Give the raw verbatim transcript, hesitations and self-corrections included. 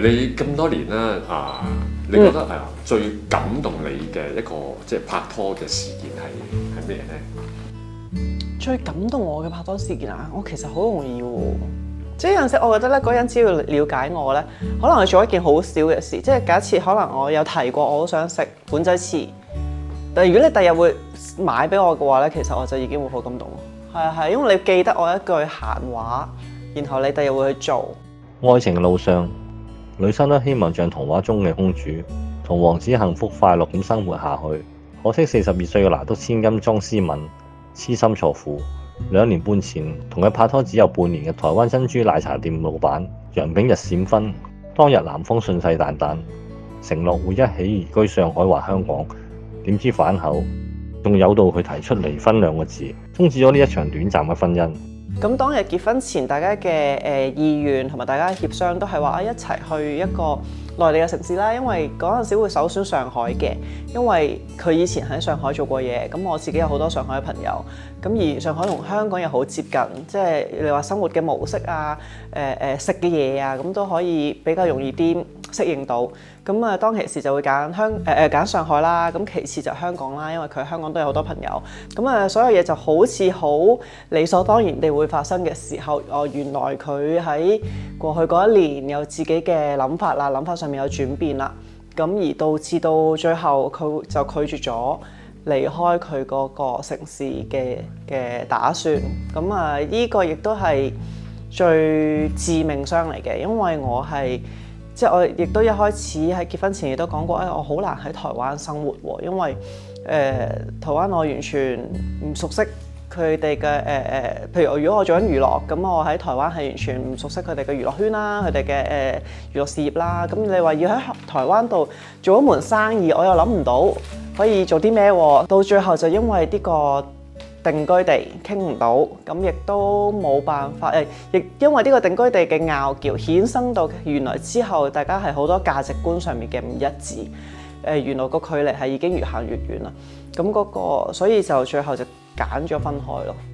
你咁多年啦，啊，你覺得誒、嗯、最感動你嘅一個即係拍拖嘅事件係係咩咧？ 最感動我嘅拍拖事件啊，我其實好容易喎。即係有陣時，我覺得咧，嗰人只要了解我咧，可能係做一件好小嘅事。即係假設可能我有提過我好想食碗仔翅，但係如果你第日會買俾我嘅話咧，其實我就已經會好感動。係啊係，因為你記得我一句閒話，然後你第日會去做。 愛情嘅路上，女生都希望像童話中嘅公主，同王子幸福快樂咁生活下去。可惜四十二歲嘅拿督千金莊思敏痴心錯付。兩年半前，同佢拍拖只有半年嘅台灣珍珠奶茶店老闆楊炳日閃婚，當日男方信誓旦旦承諾會一起移居上海或香港，點知反口仲有到佢提出離婚兩個字，終止咗呢一場短暫嘅婚姻。 咁當日結婚前，大家嘅誒意願同埋大家嘅協商都係話啊，一齊去一個內地嘅城市啦，因為嗰陣時會首選上海嘅，因為佢以前喺上海做過嘢，咁我自己有好多上海嘅朋友，咁而上海同香港又好接近，即係你話生活嘅模式啊，誒誒食嘅嘢啊，咁都可以比較容易啲適應到。咁啊，當其時就會揀香誒誒揀上海啦，咁其次就香港啦，因為佢喺香港都有好多朋友。咁啊，所有嘢就好似好理所當然地會發生嘅時候，哦，原來佢喺過去嗰一年有自己嘅諗法啦，諗法上面有轉變啦，咁而導致到最後佢就拒絕咗離開佢嗰個城市嘅嘅打算。咁啊，呢個亦都係最致命傷嚟嘅，因為我係。即係我亦都一開始喺結婚前亦都講過，誒、哎、我好難喺台灣生活喎，因為誒、呃、台灣我完全唔熟悉佢哋嘅誒誒，譬如如果我做緊娛樂，咁我喺台灣係完全唔熟悉佢哋嘅娛樂圈啦，佢哋嘅誒娛樂事業啦。咁你話要喺台灣度做一門生意，我又諗唔到可以做啲咩喎。到最後就因為呢個定居地傾唔到，咁亦都冇辦法誒，亦因為呢個定居地嘅拗撬衍生到原來之後，大家係好多價值觀上面嘅唔一致，誒原來個距離係已經越行越遠啦。咁嗰個所以就最後就揀咗分開咯。